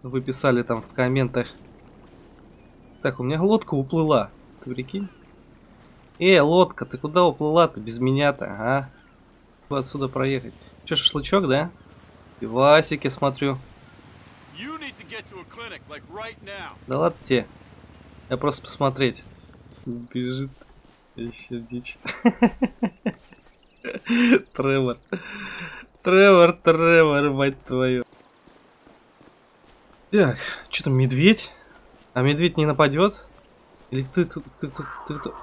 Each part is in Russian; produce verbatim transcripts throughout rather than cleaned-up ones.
вы писали там в комментах. Так, у меня лодка уплыла. Ты прикинь? Эй, лодка, ты куда уплыла-то без меня-то, а? Как отсюда проехать? Че, шашлычок, да? Пивасик, я смотрю. Да ладно тебе. Я просто посмотреть. Бежит. Еще дичь. Тревор. Тревор, Тревор, мать твою. Так, что там, медведь? А медведь не нападет? Или ты, ты, ты, ты, ты, ты,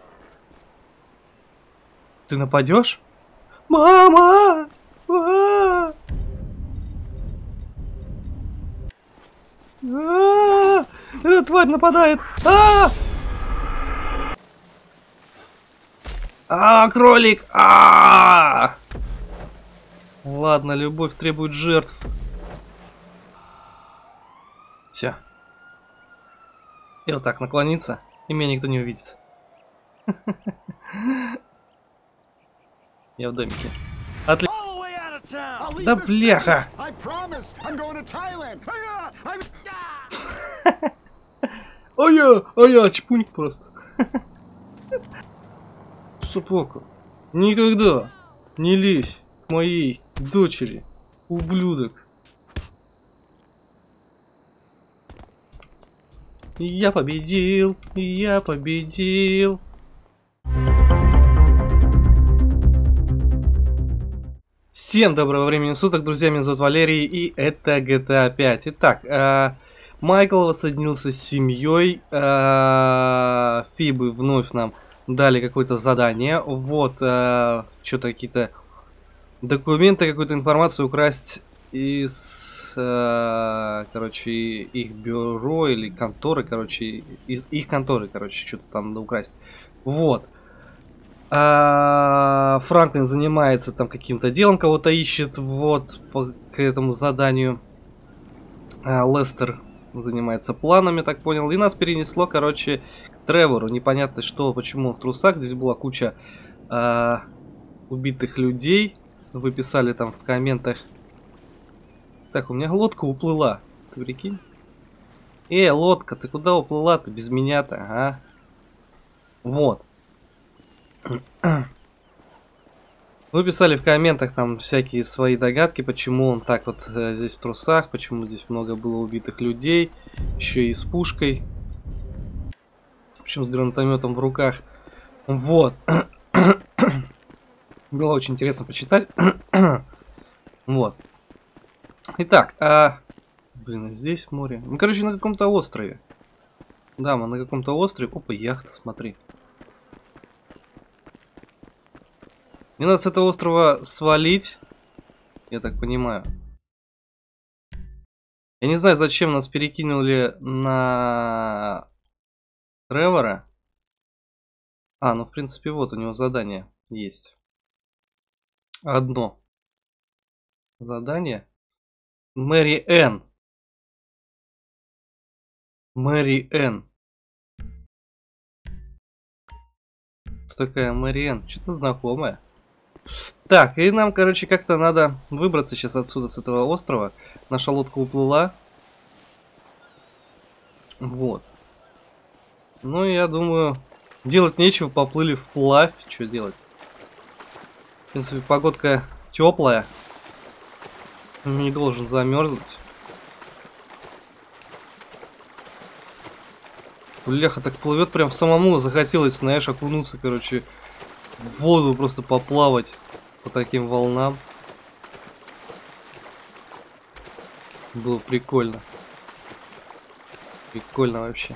ты нападешь? Мама! А! А! Эта тварь нападает! А! А, кролик! А! Ладно, любовь требует жертв. Все. И вот так наклониться, и меня никто не увидит. Я в домике. Отлично. Да бляха! Ой-ой, ой-ой, чпунь просто. Собака, никогда не лезь к моей дочери, ублюдок. Я победил, я победил. Всем доброго времени суток, друзья, меня зовут Валерий, и это джи ти эй пять. Итак, э, Майкл воссоединился с семьей, э, Фибы вновь нам дали какое-то задание. Вот, э, что-то какие-то документы, какую-то информацию украсть из, э, короче, их бюро или конторы, короче, из их конторы, короче, что-то там надо украсть. Вот. А Франклин занимается там каким-то делом, кого-то ищет, вот, по, к этому заданию. А Лестер занимается планами, так понял. И нас перенесло, короче, к Тревору. Непонятно что, почему в трусах. Здесь была куча а, убитых людей. Вы писали там в комментах. Так, у меня лодка уплыла. Ты прикинь? Эй, лодка, ты куда уплыла-то без меня-то, а? Вот. Вы писали в комментах там всякие свои догадки, почему он так вот э, здесь в трусах, почему здесь много было убитых людей, еще и с пушкой, причем с гранатометом в руках. Вот. Было очень интересно почитать. Вот. Итак, а... блин, здесь море. Ну, короче, на каком-то острове. Да, мы на каком-то острове. Опа, яхта, смотри. Мне надо с этого острова свалить, я так понимаю. Я не знаю, зачем нас перекинули на Тревора. А, ну в принципе вот у него задание есть. Одно задание. Мэри Энн. Мэри Энн. Кто такая Мэри Энн? Что-то знакомое. Так, и нам, короче, как-то надо выбраться сейчас отсюда, с этого острова. Наша лодка уплыла. Вот. Ну, я думаю, делать нечего, поплыли вплавь. Что делать? В принципе, погодка теплая. Не должен замерзнуть. Бляха, так плывет, прям самому захотелось, знаешь, окунуться, короче, в воду, просто поплавать по таким волнам. Было прикольно. Прикольно вообще.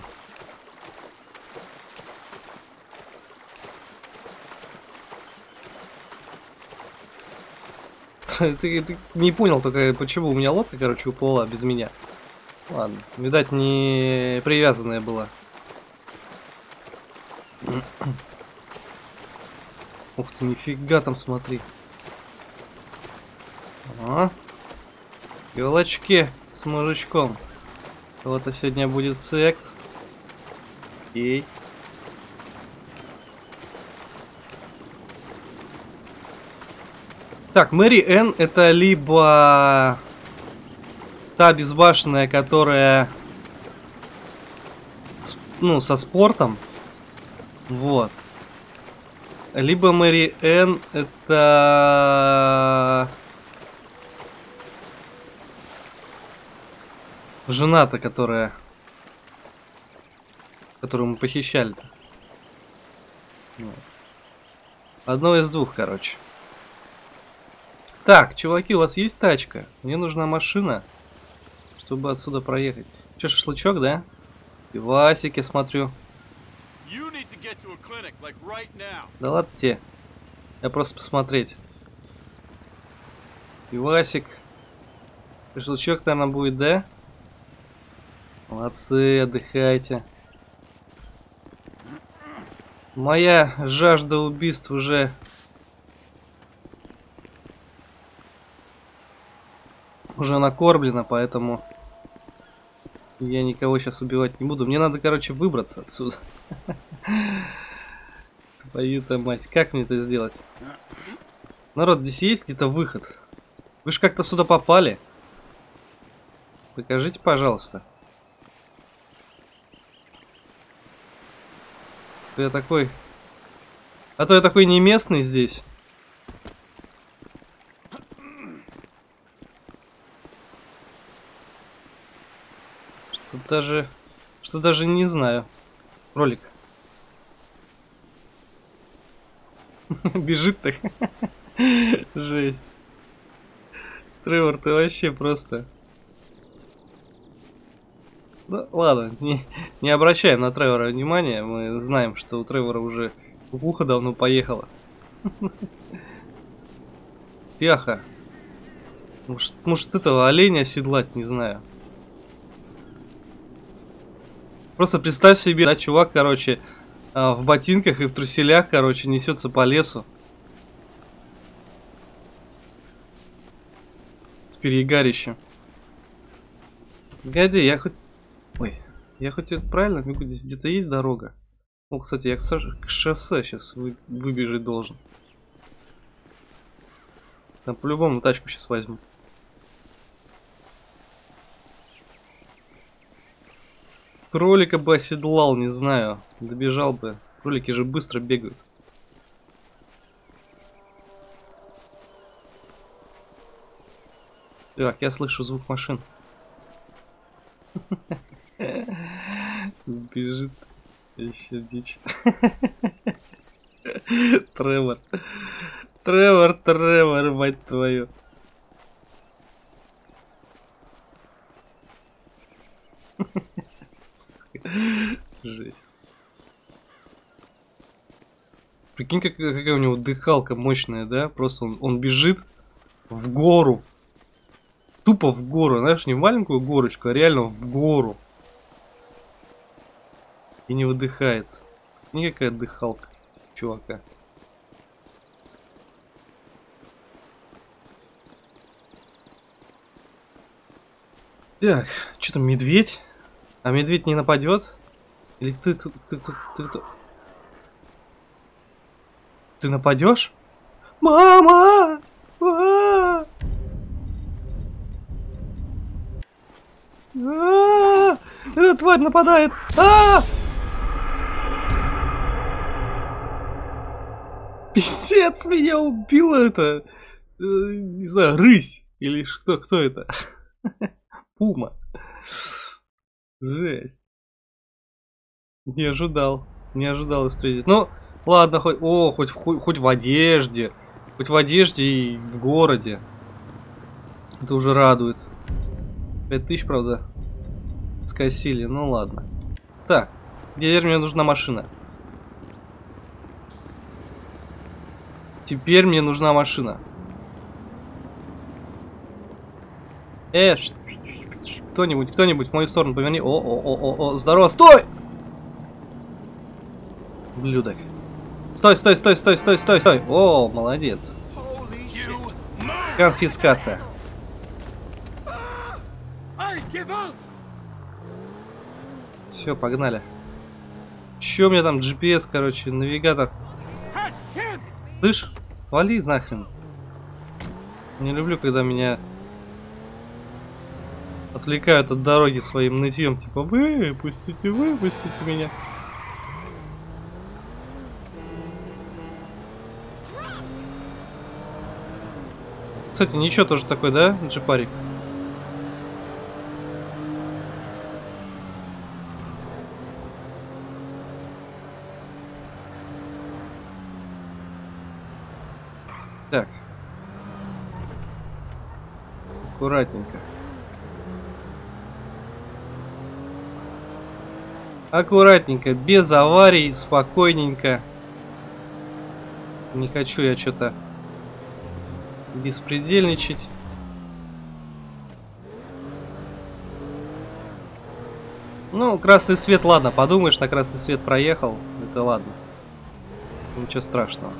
Ты, ты не понял только, почему у меня лодка, короче, уплыла без меня. Ладно, видать, не привязанная была. Ух ты, нифига там, смотри. О, елочки с мужичком. Вот-то сегодня будет секс. Окей. Так, Мэри Энн это либо та безбашенная, которая, с, ну, со спортом. Вот. Либо Мэри Энн, это жена-то, которая, которую мы похищали-то. Вот. Одно из двух, короче. Так, чуваки, у вас есть тачка? Мне нужна машина, чтобы отсюда проехать. Че, шашлычок, да? Пивасик, я смотрю. Да ладно тебе. Я просто посмотреть. Пивасик. Шашлычок, наверное, будет, да? Молодцы, отдыхайте. Моя жажда убийств уже уже накормлена, поэтому я никого сейчас убивать не буду. Мне надо, короче, выбраться отсюда. Твою-то мать, как мне это сделать? Народ, здесь есть где-то выход? Вы же как-то сюда попали. Покажите, пожалуйста. Я такой... А то я такой не местный здесь. Что даже... Что даже не знаю. Ролик. Бежит так. Жесть. Тревор, ты вообще просто... Ну, ладно, не, не обращаем на Тревора внимания. Мы знаем, что у Тревора уже ухо давно поехало. Пяха. Может, может этого оленя седлать, не знаю. Просто представь себе, да, чувак, короче, в ботинках и в труселях, короче, несется по лесу. С перегарищем. Погоди, я хоть... Ой, я хоть правильно бегу, здесь где-то есть дорога. Ну, кстати, я к, к шоссе сейчас вы, выбежать должен. Там по-любому тачку сейчас возьму. Кролика бы оседлал, не знаю. Добежал бы. Кролики же быстро бегают. Так, я слышу звук машин. Бежит. Еще дичь. Тревор. Тревор, Тревор, мать твою. Жесть. Прикинь, как, какая у него дыхалка мощная, да? Просто он, он бежит в гору. Тупо в гору, знаешь, не в маленькую горочку, а реально в гору. И не выдыхается. Никакая дыхалка чувака. Так, что там, медведь? А медведь не нападет? Или ты, ты, ты, ты, ты, ты, ты нападешь? Мама! А! А! Эта тварь нападает! А! Пиздец, меня убила это, не знаю, рысь или что, кто это? Пума. Жесть. Не ожидал, не ожидал встретить. Ну, ладно, хоть, о, хоть, хоть, хоть в одежде, хоть в одежде и в городе. Это уже радует. Пять тысяч, правда, скосили, ну ладно. Так, теперь мне нужна машина. Теперь мне нужна машина. Э, кто-нибудь, кто-нибудь в мою сторону поверни. О, о, о, о, о, здорово, стой! Блюдок. Стой, стой, стой, стой, стой, стой, стой. О, молодец. Конфискация. Все, погнали. Че у меня там джи пи эс, короче, навигатор. Слышь, вали нахрен. Не люблю, когда меня отвлекают от дороги своим нытьем, типа, выпустите, выпустите меня. Кстати, ничего тоже такой, да, джипарик? Так. Аккуратненько. Аккуратненько, без аварий, спокойненько. Не хочу я что-то беспредельничать. Ну, красный свет, ладно, подумаешь, на красный свет проехал, это ладно. Ничего страшного.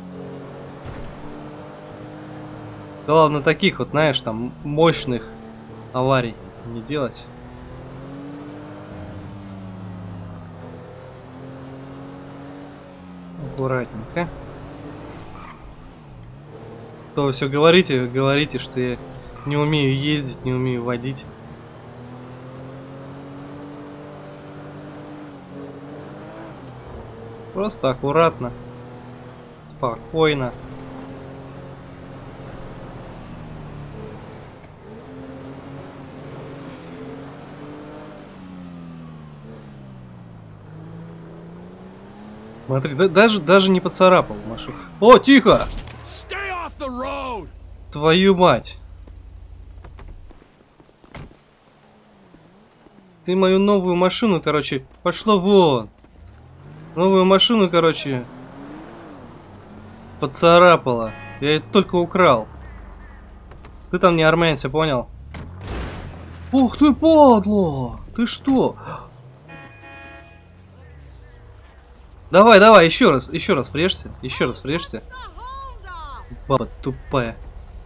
Главное, таких вот, знаешь, там, мощных аварий не делать. Аккуратненько. То вы все говорите, говорите, что я не умею ездить, не умею водить. Просто аккуратно, спокойно. Смотри, да, даже, даже не поцарапал машину. О, тихо! Твою мать! Ты мою новую машину, короче, пошло вон! Новую машину, короче, поцарапала. Я ее только украл. Ты там не армянец, понял? Ух ты, падла! Ты что? Давай, давай, еще раз, еще раз врежься, еще раз врежься. Баба тупая.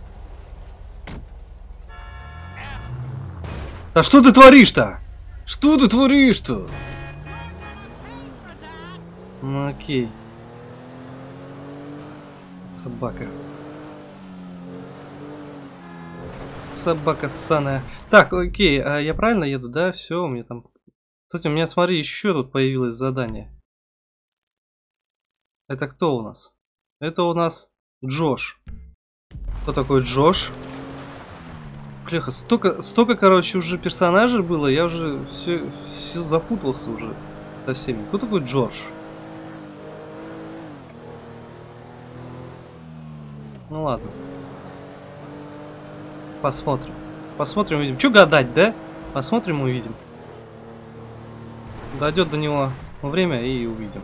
А что ты творишь-то? Что ты творишь-то? Ну окей. Собака. Собака ссаная. Так, окей, а я правильно еду, да? Все, у меня там... Кстати, у меня, смотри, еще тут появилось задание. Это кто у нас? Это у нас Джош. Кто такой Джош? Бляха, столько, столько, короче, уже персонажей было, я уже все, все запутался уже со всеми. Кто такой Джош? Ну ладно. Посмотрим. Посмотрим, увидим. Че гадать, да? Посмотрим, увидим. Дойдет до него время и увидим.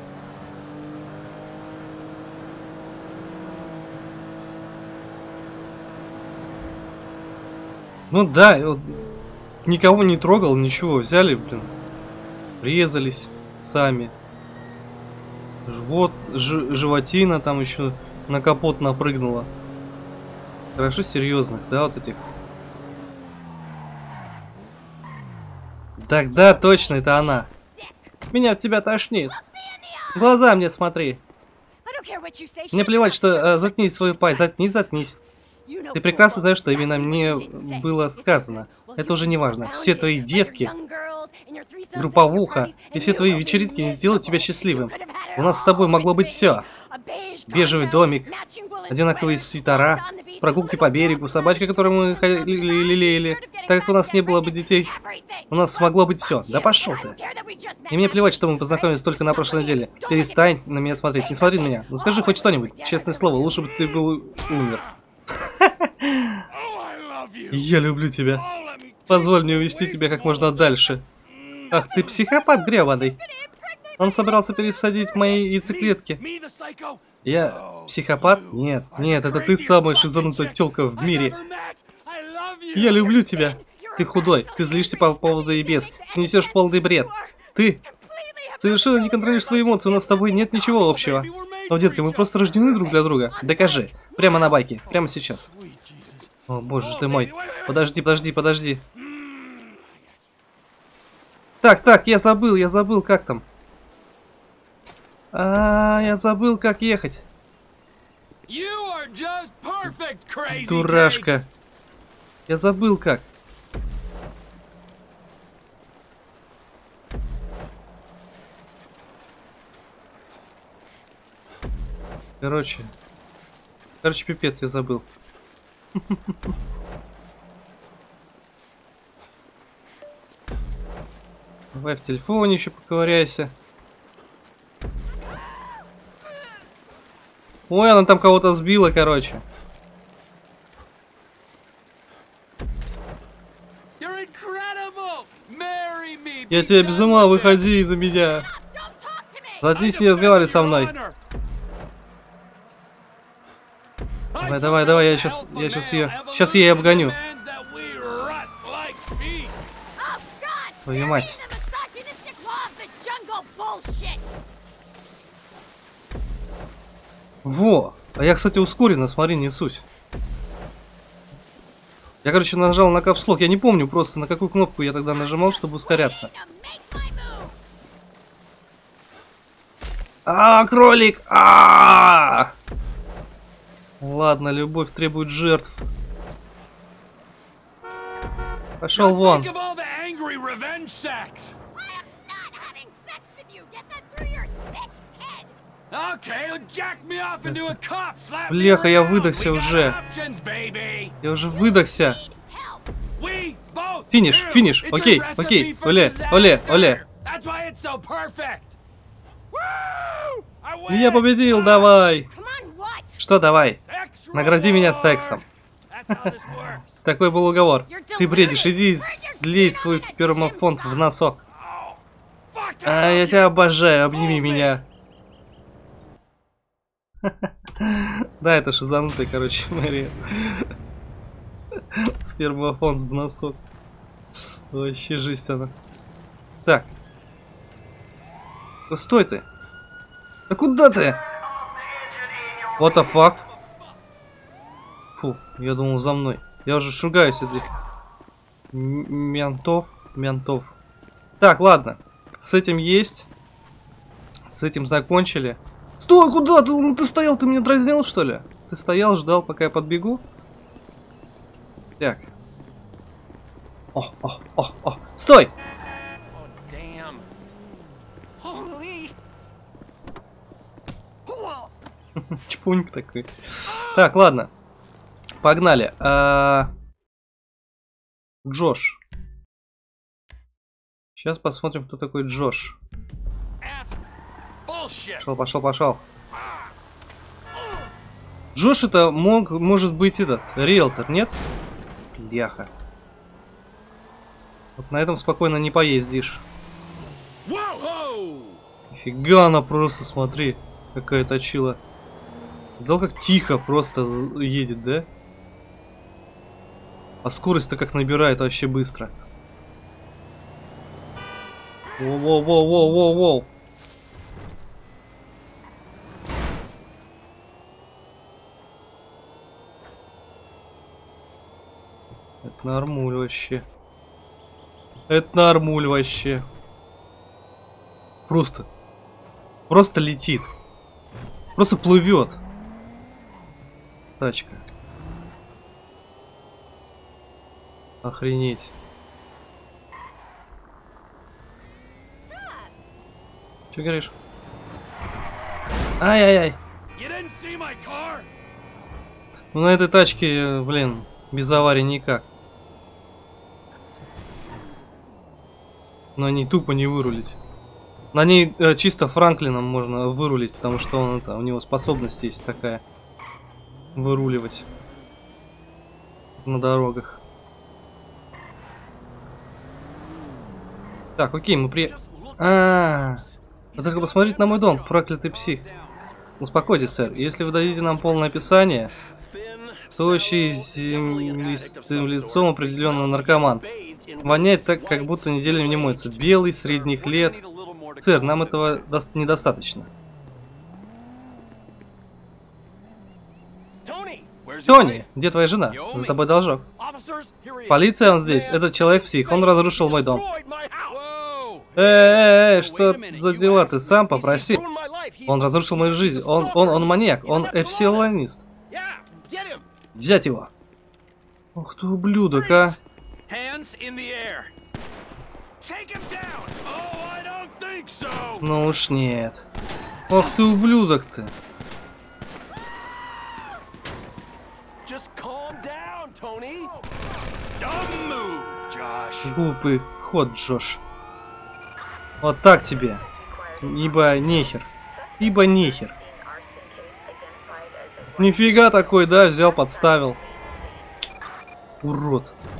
Ну да, вот, никого не трогал, ничего, взяли, блин, резались сами. Живот, ж, животина там еще на капот напрыгнула. Хорошо серьезных, да, вот этих. Так, да, точно, это она. Меня от тебя тошнит. В глаза мне смотри. Мне плевать, что э, заткнись свою пасть, заткнись, заткнись. Ты прекрасно знаешь, что именно мне было сказано. Это уже не важно. Все твои девки, групповуха и все твои вечеринки не сделают тебя счастливым. У нас с тобой могло быть все. Бежевый домик, одинаковые свитера, прогулки по берегу, собачка, которую мы лелеяли. Так как у нас не было бы детей, у нас могло быть все. Да пошел ты. И мне плевать, что мы познакомились только на прошлой неделе. Перестань на меня смотреть. Не смотри на меня. Ну скажи хоть что-нибудь. Честное слово, лучше бы ты был умер. Я люблю тебя. Позволь мне увести тебя как можно дальше. Ах, ты психопат гребаный. Он собирался пересадить мои яйцеклетки. Я психопат? Нет, нет, это ты самая шизанутая тёлка в мире. Я люблю тебя. Ты худой, ты злишься по поводу ебес, ты несешь полный бред. Ты совершенно не контролируешь свои эмоции, у нас с тобой нет ничего общего. Но, детка, мы просто рождены друг для друга. Докажи. Прямо на байке, прямо сейчас. О, боже ты мой. Подожди, подожди, подожди. Так, так, я забыл, я забыл, как там. А, я забыл, как ехать. Дурашка. Я забыл, как. Короче. Короче, пипец, я забыл. Давай в телефоне еще поковыряйся. Ой, она там кого-то сбила, короче. Я тебя без ума, выходи из-за меня. Заткнись, не разговаривай со мной. Давай, давай, давай, я сейчас, я сейчас ее, сейчас я ее обгоню. Твою мать. Во! А я, кстати, ускоренно, смотри, несусь. Я, короче, нажал на капслок. Я не помню просто, на какую кнопку я тогда нажимал, чтобы ускоряться. А, кролик! А! Ладно, любовь требует жертв. Пошел вон. Бляха, я выдохся уже. Я уже выдохся. Финиш, финиш. Окей, окей. Оле, оле, оле. Я победил, давай. Что давай? Награди меня сексом. Такой был уговор. Ты бредишь, иди злить свой спермофонд в носок. А я тебя обожаю, обними меня. Да, это шизанутый, короче, Мария. Спермофонд в носок. Вообще жесть она. Так. Да стой ты. Да куда ты? What the fuck? Фу, я думал за мной. Я уже шугаюсь этих ментов. Ментов. Так, ладно. С этим есть. С этим закончили. Стой, куда ты? Ну, ты стоял, ты меня дразнил, что ли? Ты стоял, ждал, пока я подбегу? Так. О, о, о, о. Стой! Чпуньк такой. Так, ладно. Погнали. А... Джош. Сейчас посмотрим, кто такой Джош. Пошел, пошел, пошел. Джош это мог, может быть этот, риэлтор, нет? Бляха. Вот на этом спокойно не поездишь. Нифига она просто, смотри, какая точила. Видал, как тихо просто едет, да? А скорость-то как набирает вообще быстро. Воу-воу-воу-воу-воу-воу. Это нормуль вообще. Это нормуль вообще. Просто. Просто летит. Просто плывет. Тачка. Охренеть. Че говоришь? Ай-яй-яй. Ну на этой тачке, блин, без аварии никак. На ней тупо не вырулить. На ней э, чисто Франклином можно вырулить, потому что он это, у него способность есть такая. Выруливать на дорогах. Так, окей, мы при... А, -а, -а. Только посмотрите на мой дом, проклятый псих. Успокойтесь, сэр. Если вы дадите нам полное описание, тощий землистым лицом определенно наркоман. Воняет так, как будто неделями не моется. Белый, средних лет. Сэр, нам этого недостаточно. Тони, где твоя жена? За тобой должок. Полиция, он здесь. Этот человек псих. Он разрушил мой дом. Эй, что за дела? Ты сам попроси. Он разрушил мою жизнь. Он, он, он маньяк. Он эпсилонист. Взять его. Ух ты, ублюдок, а. Ну уж нет. Ох ты, ублюдок ты. Глупый ход, Джош. Вот так тебе. Ибо нехер. Ибо нехер. Нифига такой, да, взял, подставил. Урод.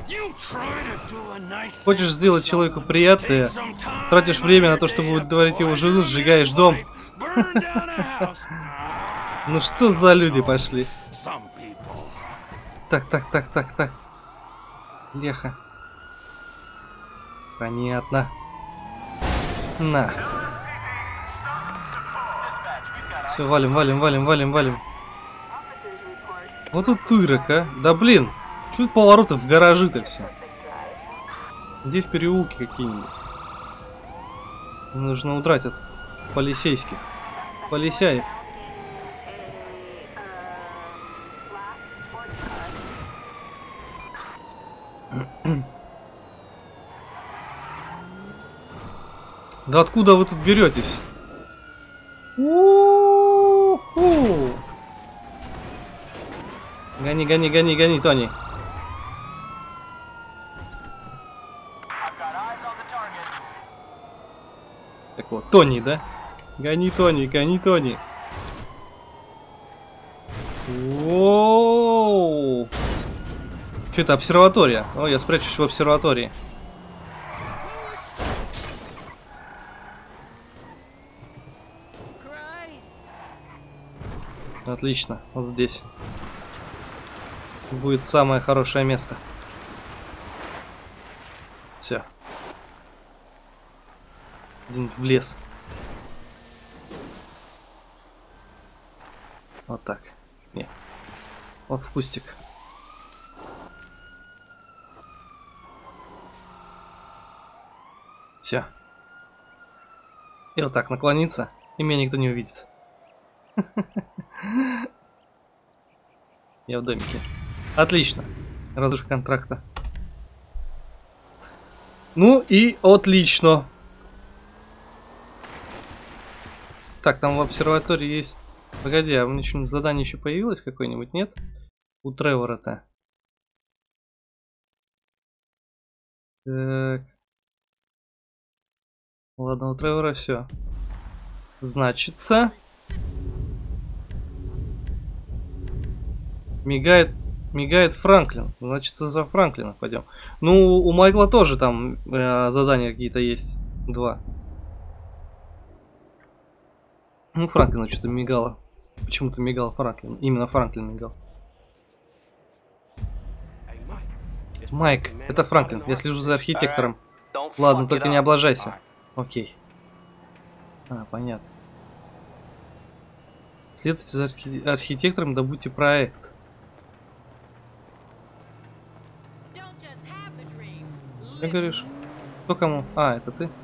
Хочешь сделать человеку приятное, тратишь время на то, чтобы удовлетворить его жену, сжигаешь дом. Ну что за люди пошли? Так, так, так, так, так. Леха. Понятно. На. Все, валим, валим, валим, валим, валим. Вот тут тырок, а. Да блин. Чуть повороты в гаражи-то все. Где в переулке какие-нибудь? Нужно удрать от полицейских. Полицаев. Да откуда вы тут беретесь? У-у-у! Гони, гони, гони, гони, Тони. Так вот, Тони, да? Гони, Тони, гони, Тони. Воу! Что это, обсерватория? О, я спрячусь в обсерватории. Отлично, вот здесь будет самое хорошее место. Все. В лес. Вот так. Нет. Вот в кустик. Все. И вот так наклониться, и меня никто не увидит. Я в домике. Отлично. Разрыв контракта. Ну и отлично. Так, там в обсерватории есть... Погоди, а у меня что-нибудь задание еще появилось какое-нибудь, нет? У Тревора-то. Так. Ладно, у Тревора все. Значится... Мигает, мигает Франклин. Значит, за Франклина пойдем. Ну, у Майкла тоже там э, задания какие-то есть. Два. Ну, Франклина что-то мигало. Почему-то мигал Франклин. Именно Франклин мигал. Майк, это Франклин. Я слежу за архитектором. Ладно, только не облажайся. Окей. А, понятно. Следуйте за архи архитектором, добудьте проект. Ты говоришь? Кто кому? А, это ты?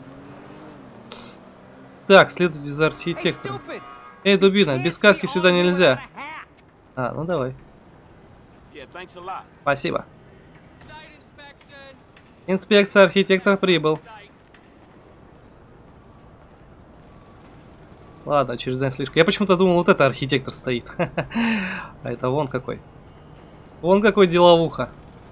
Так, следуйте за архитектором. Эй, дубина, без каски сюда нельзя. А, ну давай. Спасибо. Инспекция, архитектор прибыл. Ладно, очередная слишком. Я почему-то думал, вот это архитектор стоит. А это вон какой. Вон какой деловуха.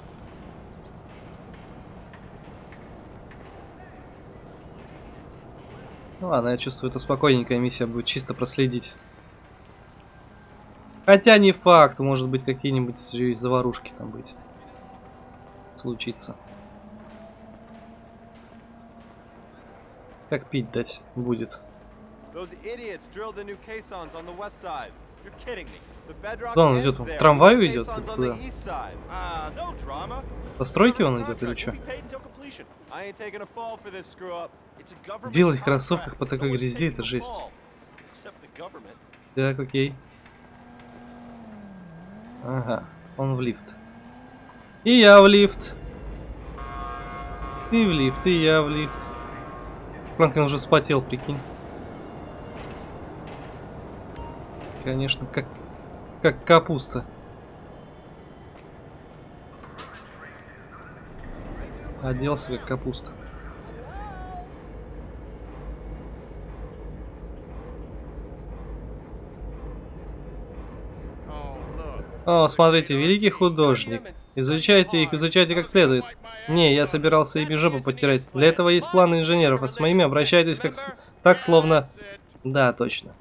Ну ладно, я чувствую, это спокойненькая миссия будет, чисто проследить. Хотя не факт, может быть какие-нибудь заварушки там быть. Случится. Как пить дать будет. Куда он идет? В трамваю идет? Куда? По стройке он идет или что? В белых кроссовках по такой грязи, это жесть. Так, окей. Ага, он в лифт. И я в лифт. И в лифт, и я в лифт. Франклин уже спотел, прикинь. Конечно, как, как капуста. Оделся как капуста. О, смотрите, великий художник. Изучайте их, изучайте как следует. Не, я собирался ими жопу потирать. Для этого есть планы инженеров, а с моими обращайтесь как с... так, словно... Да, точно.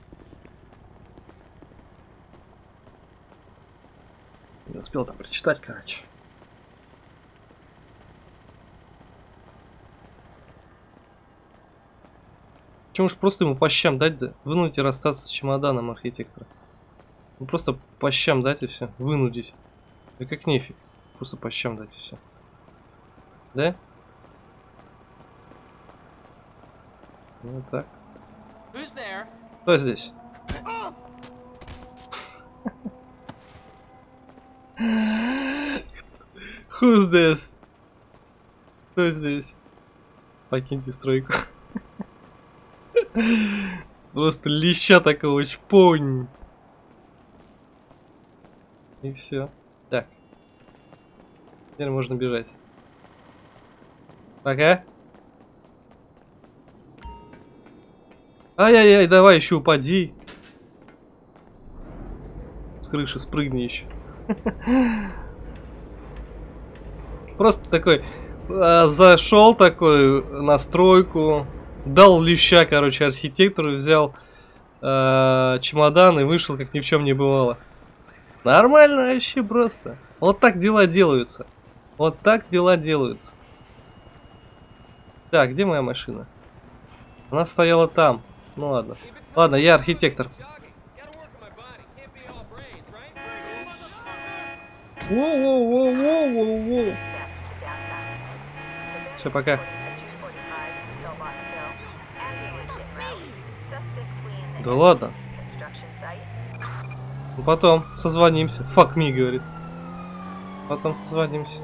Не успел там прочитать, короче. Чем уж просто ему по щам дать, да? Вынуть и расстаться с чемоданом архитектора. Ну просто по щам дать и все. Вынудить. Да как нефиг. Просто по щам дать и все. Да? Вот так. Кто здесь? Who's this? Кто здесь? Покиньте стройку. Просто леща такого чпонь. И все. Так. Теперь можно бежать. Пока. Ай-яй-яй, давай еще упади. С крыши спрыгни еще. Просто такой э, зашел такой на стройку, дал леща, короче, архитектору, взял э, чемодан и вышел, как ни в чем не бывало. Нормально вообще просто. Вот так дела делаются. Вот так дела делаются. Так, где моя машина? Она стояла там. Ну ладно. Ладно, я архитектор. Воу-воу-воу-воу-воу-воу. Все, пока. Да ладно. Ну потом созвонимся. Fuck me, говорит. Потом созвонимся.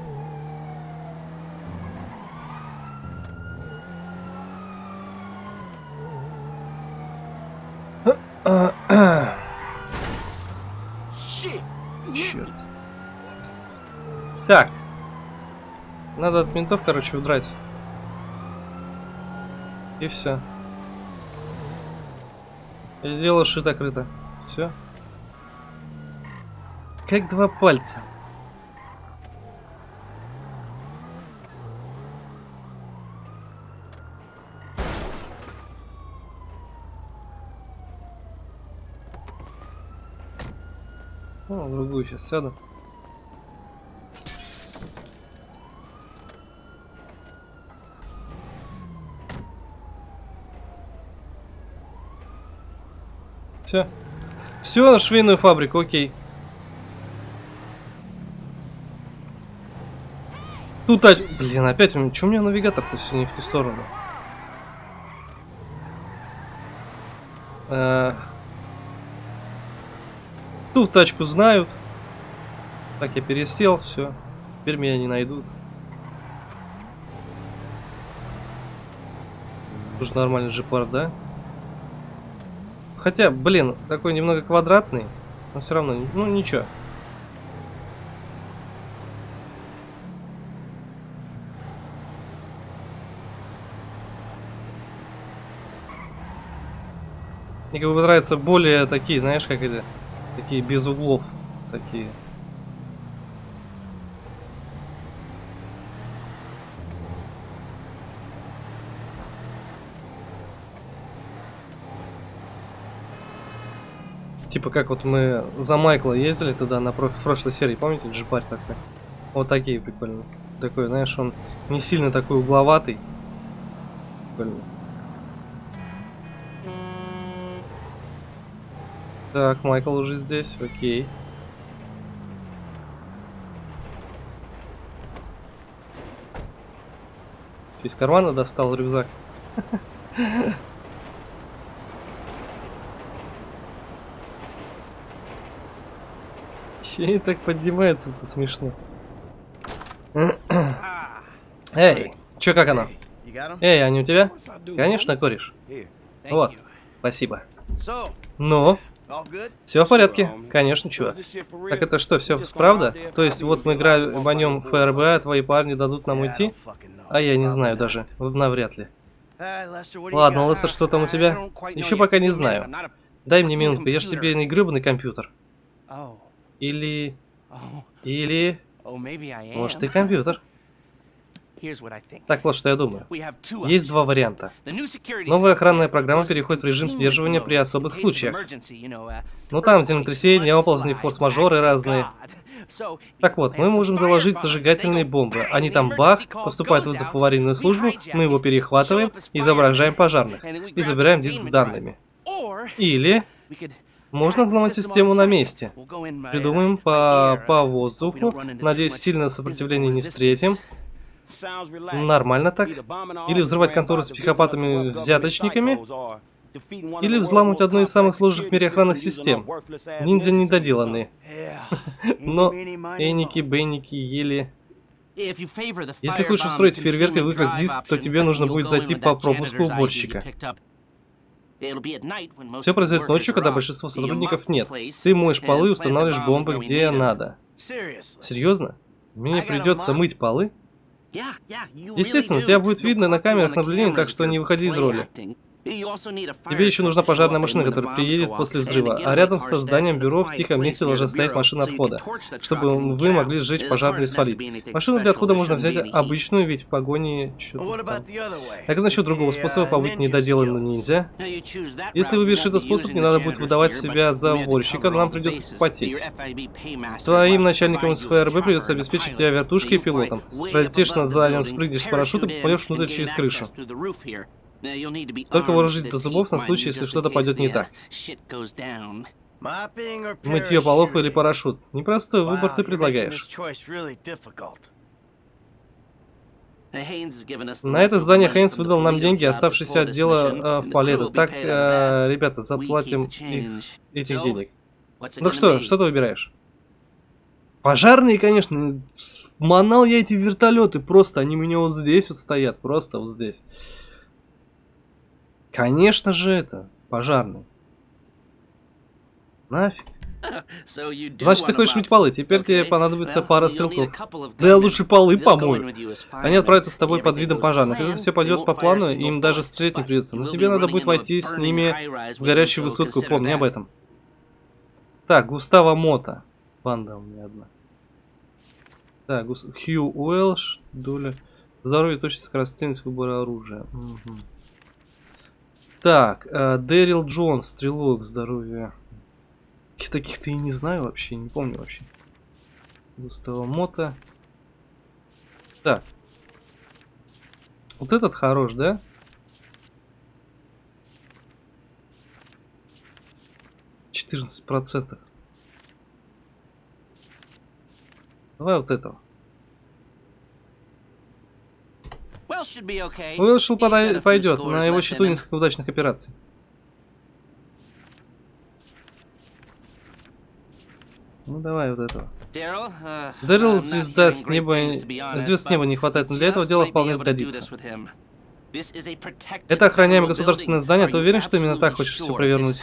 Черт. Так. Надо от ментов, короче, удрать. И все. И дело шито-крыто. Все. Как два пальца. Ну, в другую сейчас сяду. Все. Все на швейную фабрику, окей. Тут, а... блин, опять, что у меня навигатор-то все не в ту сторону? А... Ту тачку знают. Так, я пересел, все. Теперь меня не найдут. Тоже нормальный джипар, да? Хотя, блин, такой немного квадратный, но все равно, ну ничего. Мне как бы нравятся более такие, знаешь, как это, такие без углов, такие. Типа как вот мы за Майкла ездили туда на проф прошлой серии, помните, джипарь такой? Вот такие прикольные. Такой, знаешь, он не сильно такой угловатый. Прикольный. Так, Майкл уже здесь, окей. Из кармана достал рюкзак. Че так поднимается, это смешно. Эй, чё, как она? Эй, они у тебя? Конечно, кореш. Вот, спасибо. Ну, все в порядке, конечно, чувак. Так это что, все правда? То есть вот мы грабанем ФРБ, а твои парни дадут нам уйти? А я не знаю даже, навряд ли. Ладно, Лестер, что там у тебя? Еще пока не знаю. Дай мне минутку, я же тебе не гребаный компьютер. Или... Или, может, ты компьютер. Так вот, что я думаю. Есть два варианта. Новая охранная программа переходит в режим сдерживания при особых случаях. Ну там землетрясения, оползни, форс-мажоры разные. Так вот, мы можем заложить зажигательные бомбы. Они там бах, поступает вызов в аварийную службу, мы его перехватываем, изображаем пожарных и забираем диск с данными. Или можно взломать систему на месте. Придумаем по, по воздуху, надеюсь, сильное сопротивление не встретим. Нормально так. Или взрывать контору с психопатами-взяточниками. Или взламывать одну из самых сложных в мире охранных систем. Ниндзя недоделанные. Но Эники, Бенники, еле... Если хочешь устроить фейерверк и выкрасть диск, то тебе нужно будет зайти по пропуску уборщика. Все произойдет ночью, когда большинство сотрудников нет. Ты моешь полы и устанавливаешь бомбы где надо. Серьезно? Мне придется мыть полы? Естественно, тебя будет видно на камерах наблюдения, так что не выходи из роли. Тебе еще нужна пожарная машина, которая приедет после взрыва, а рядом со зданием бюро в тихом месте должна стоять машина отхода, чтобы вы могли сжечь пожарный и свалить. Машину для отхода можно взять обычную, ведь в погоне что-то там. А как насчет другого способа побыть недоделанным ниндзя? Если выберешь этот способ, не надо будет выдавать себя за уборщика, но нам придется потеть. Твоим начальникам из эф эр бэ придется обеспечить тебя вертушкой и пилотом. Пролетишь над зданием, спрыгнешь с парашютом и попадешь внутрь через крышу. Только вооружись до зубов на случай, если что-то пойдет не так. Мытье полов или парашют. Непростой выбор ты предлагаешь. На это здание Хейнс выдал нам деньги, оставшиеся от дела э, в Палетто. Так, э, ребята, заплатим из этих денег. Ну что, что ты выбираешь? Пожарные, конечно. Манал я эти вертолеты просто. Они у меня вот здесь вот стоят. Просто вот здесь. Конечно же это, пожарный. Нафиг. Значит, ты хочешь мыть полы, теперь тебе понадобится пара стрелков. Да я лучше полы помою. Они отправятся с тобой под видом пожарных. Если все пойдет по плану, им даже стрелять не придется. Но тебе надо будет войти с ними в горячую высотку, помни об этом. Так, Густаво Мота. Банда у меня одна. Так, Хью Уэлш, доля. Здоровье, точность, скорострельность, выбора оружия. Угу. Так, э, Дэрил Джонс, стрелок, здоровье. Таких-то и не знаю вообще, не помню вообще. Густаво Мота. Так. Вот этот хорош, да? четырнадцать процентов. Давай вот этого. Уэлшел пойдет, на его счету несколько удачных операций. Ну давай вот этого. Дэрил, звезда с неба, звезд с неба не хватает, но для этого дела вполне сгодится. Это охраняемое государственное здание, ты уверен, что именно так хочешь все провернуть?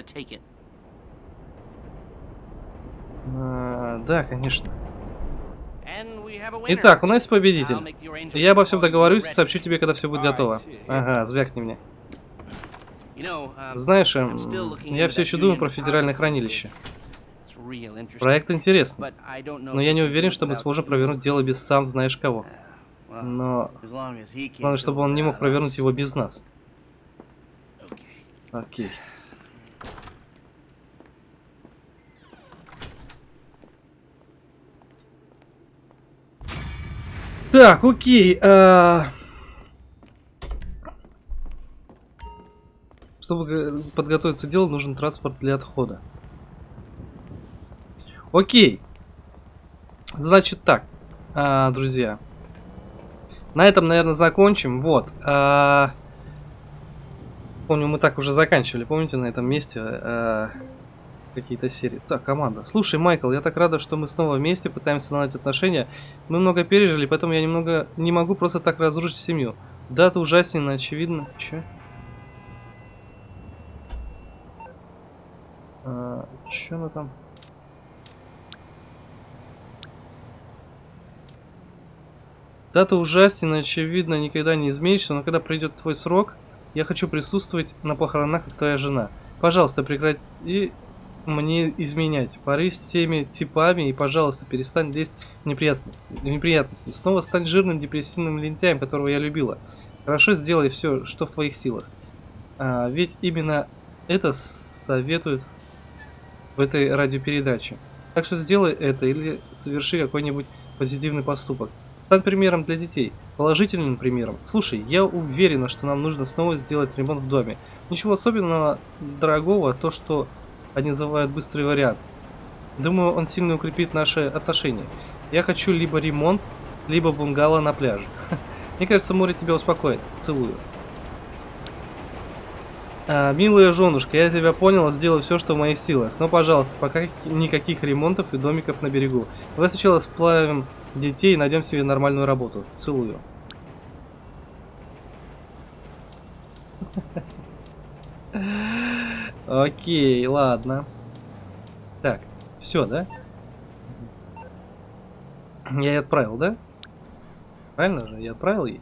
А, да, конечно. Итак, у нас есть победитель. Я обо всем договорюсь и сообщу тебе, когда все будет готово. Ага, звякни мне. Знаешь, я все еще думаю про федеральное хранилище. Проект интересный, но я не уверен, что мы сможем провернуть дело без сам знаешь кого. Но главное, чтобы он не мог провернуть его без нас. Окей. Так, окей. А... Чтобы подготовиться к делу, нужен транспорт для отхода. Окей. Значит так, а, друзья. На этом, наверное, закончим. Вот. А... Помню, мы так уже заканчивали. Помните, на этом месте а... какие-то серии. Так, команда. Слушай, Майкл, я так рада, что мы снова вместе пытаемся наладить отношения. Мы много пережили, поэтому я немного не могу просто так разрушить семью. Да, это ужасненно, очевидно. Че? А, че она там? Дата ужасненно, очевидно, никогда не изменишься, но когда придет твой срок, я хочу присутствовать на похоронах, как твоя жена. Пожалуйста, прекрати мне изменять. Поры с теми типами и, пожалуйста, перестань лезть в неприятности. в неприятности. Снова стань жирным депрессивным лентяем, которого я любила. Хорошо, сделай все, что в твоих силах. А, ведь именно это советуют в этой радиопередаче. Так что сделай это или соверши какой-нибудь позитивный поступок. Стань примером для детей. Положительным примером. Слушай, я уверена, что нам нужно снова сделать ремонт в доме. Ничего особенного дорогого, то, что они называют быстрый вариант. Думаю, он сильно укрепит наши отношения. Я хочу либо ремонт, либо бунгало на пляже. Мне кажется, море тебя успокоит. Целую. А, милая женушка, я тебя понял, сделаю все, что в моих силах. Но, пожалуйста, пока никаких ремонтов и домиков на берегу. Давай сначала сплавим детей и найдем себе нормальную работу. Целую. Окей, ладно. Так, все, да? Я ей отправил, да? Правильно же? Я отправил ей?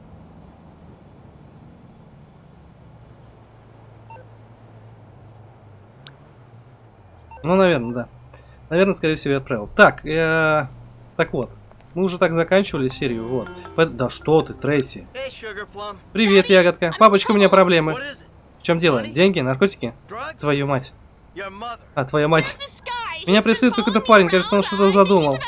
Ну, наверное, да. Наверное, скорее всего, я отправил. Так, э, так вот. Мы уже так заканчивали серию, вот. Да что ты, Трейси. Привет, ягодка. Папочка, у меня проблемы. В чем дело? Деньги? Наркотики? Твою мать. А, твоя мать. Меня преследует какой-то парень, кажется, он что-то задумал.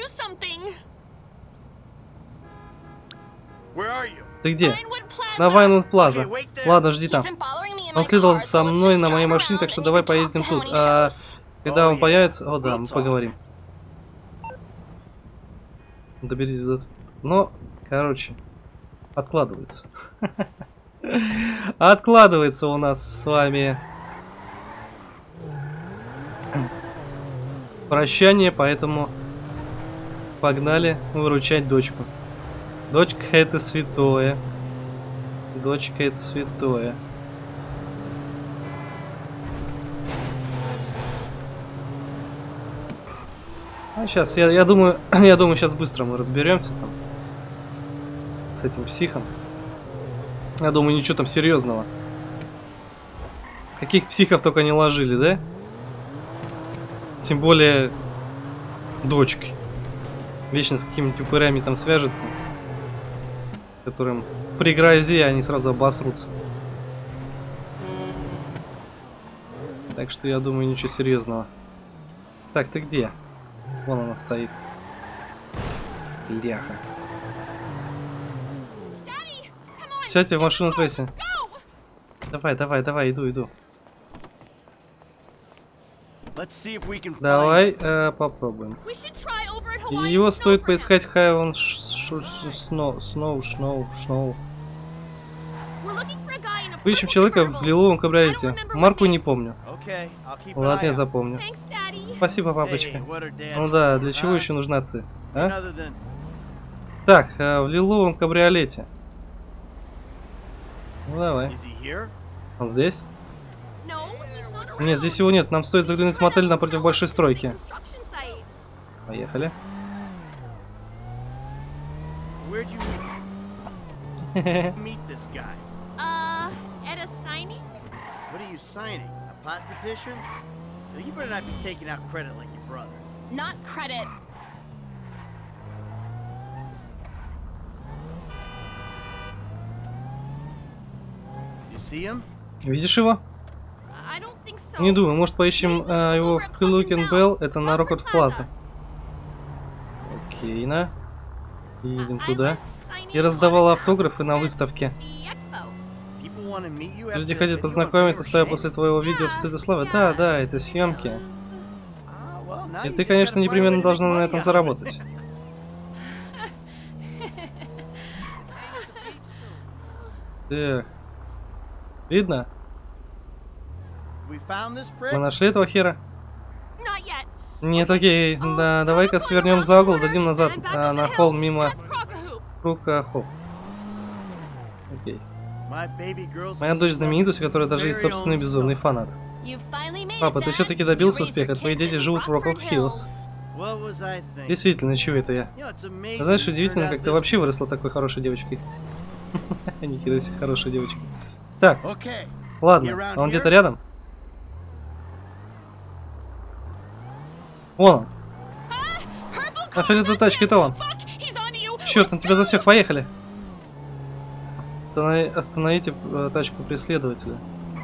Ты где? На Вайнвуд Плаза. Ладно, жди там. Он следовал за мной на моей машине, так что давай поедем тут. А когда он появится... О, да, мы поговорим. Доберись до... Но, короче, откладывается. Откладывается у нас с вами прощание, поэтому погнали выручать дочку. Дочка это святое. Дочка это святое. А сейчас, я, я думаю, я думаю, сейчас быстро мы разберемся там с этим психом. Я думаю, ничего там серьезного. Каких психов только не ложили, да? Тем более дочки. Вечно с какими-нибудь упырями там свяжется, которым при грозе они сразу обосрутся. Так что я думаю, ничего серьезного. Так, ты где? Вон она стоит. Ляха. Сядьте в машину, Трейси. Давай, давай, давай, иду, иду. Давай э, попробуем. Его стоит поискать Хайвен Сноу, Сноу, Сноу, Сноу. Поищем человека в лиловом кабриолете. Марку не помню. Ладно, я запомню. Спасибо, папочка. Ну да, для чего еще нужна ци? А? Так, э, в лиловом кабриолете. Ну давай. Он здесь? Нет, здесь его нет. Нам стоит заглянуть в мотель напротив большой стройки. Поехали. Видишь его? Не думаю, может поищем а, его в Хилукен Белл, это на Рокот Плаза. Окей, на. Едем туда. Я раздавала автографы на выставке. Люди хотят познакомиться с тобой после твоего видео в Стыд и Славы. Да, да, это съемки. И ты, конечно, непременно должна на этом заработать. Так. Видно? Мы нашли этого хера? Нет, окей. Да, давай-ка свернем за угол, дадим назад а, на холм мимо Крука Хоп. Окей. Моя дочь знаменитость, у которой даже есть собственный безумный фанат. Папа, ты все-таки добился успеха. Твои дети живут в Рокот Хиллз. Действительно, чего это я? Знаешь, удивительно, как ты вообще выросла такой хорошей девочкой. Никита, ты хорошая девочка. Так, ладно, а он где-то рядом? Вон он. А фиолетовая тачка, это он. Черт, на тебя засек, поехали. Останови, остановите э, тачку преследователя.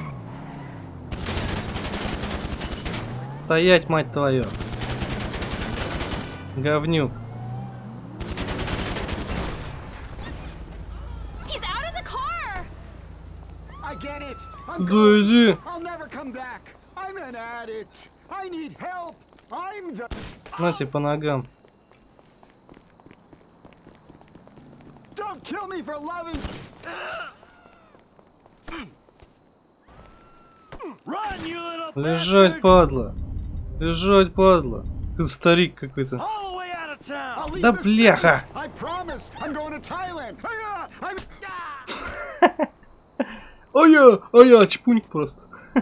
Стоять, мать твою. Говнюк. Да иди. На тебе по ногам. Лежать, падла. Лежать, падла. Ты старик какой-то. Да бляха! Ой-я, ой-я, чпуньк просто.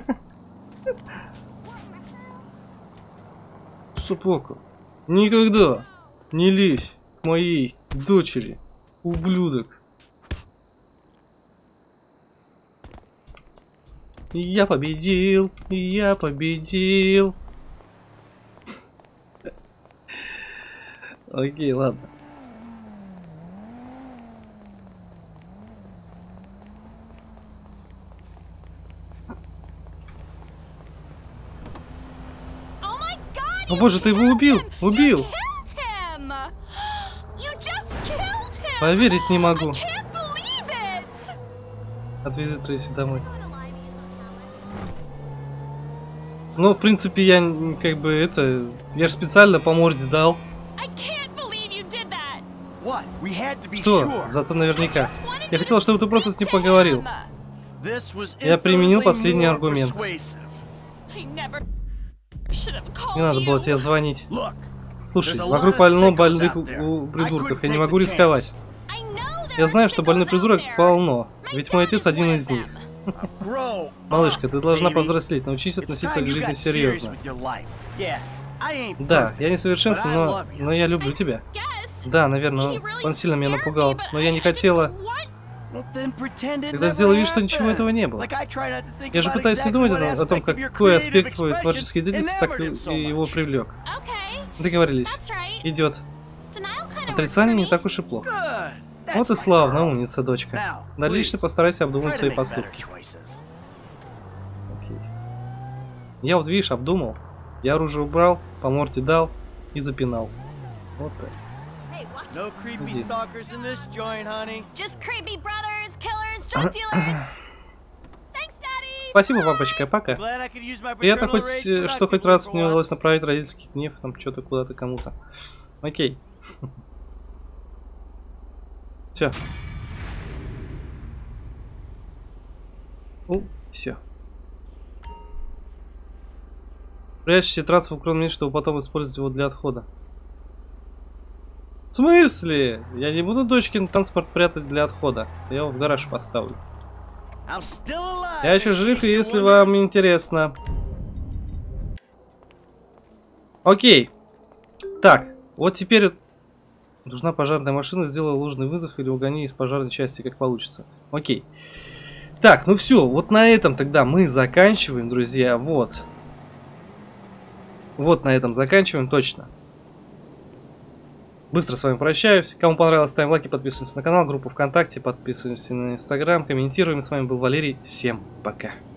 Супоку, никогда не лезь к моей дочери, ублюдок. Я победил, я победил. Окей, ладно. О боже, ты его убил! Убил! Поверить не могу. Отвези Трейси домой. Ну, в принципе, я как бы это... Я же специально по морде дал. Что? Зато наверняка. Я хотел, чтобы ты просто с ним поговорил. Я применил последний аргумент. Не надо было тебе звонить. Слушай, вокруг полно больных придурков. Я не могу рисковать. Я знаю, что больных придурок полно. Ведь мой отец один из них. Малышка, ты должна повзрослеть. Научись относиться к жизни серьезно. Да, я несовершенствен, но, но я люблю тебя. Да, наверное, он сильно меня напугал. Но я не хотела... Когда сделал вид, что ничего этого не было. Я же пытаюсь не думать о том, какой аспект твой творческий деятельности так и его привлек. Договорились. Идет. Отрицание не так уж и плохо. Вот и славно, умница, дочка. Дальше постарайся обдумать свои поступки. Окей. Я вот, видишь, обдумал. Я оружие убрал, по морде дал и запинал. Вот так. No creepy stalkers in this joint, honey. Just creepy brothers, killers, drug dealers. Thanks, Daddy. Спасибо, папочка, пока. Приятно хоть, что хоть раз мне удалось направить родительский гнев, там что-то куда-то кому-то. Окей. Все. Ну, все. Прячьте трансфер в укромном месте, чтобы потом использовать его для отхода. В смысле? Я не буду дочкин транспорт прятать для отхода. Я его в гараж поставлю. Я еще жив, если вам интересно. Окей. Так, вот теперь нужна пожарная машина. Сделай ложный вызов или угони из пожарной части, как получится. Окей. Так, ну все, вот на этом тогда мы заканчиваем, друзья. Вот. Вот на этом заканчиваем, точно. Быстро с вами прощаюсь. Кому понравилось, ставим лайки, подписываемся на канал, группу ВКонтакте, подписываемся на Инстаграм, комментируем. С вами был Валерий. Всем пока.